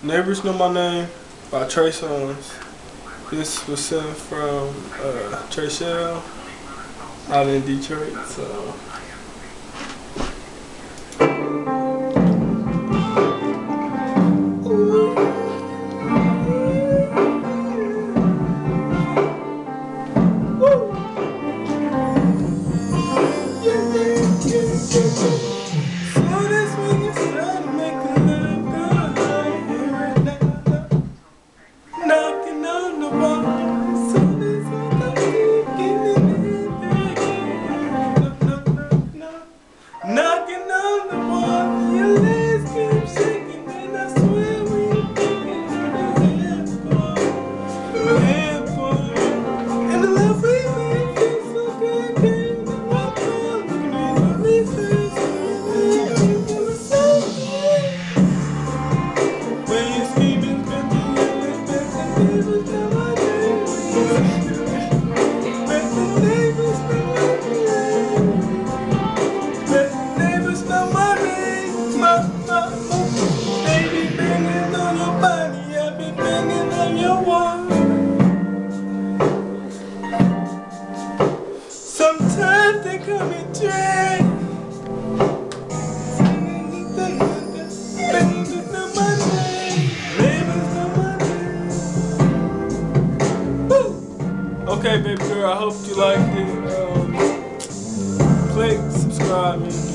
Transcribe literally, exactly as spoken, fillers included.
Neighbors Know My Name by Trey Songz. This was sent from uh, Trey Shell out in Detroit. So. Sometimes they call me Trey. Baby, know my name. Baby, know my name. Woo. Okay, baby girl, I hope you liked it. Um, click, subscribe me.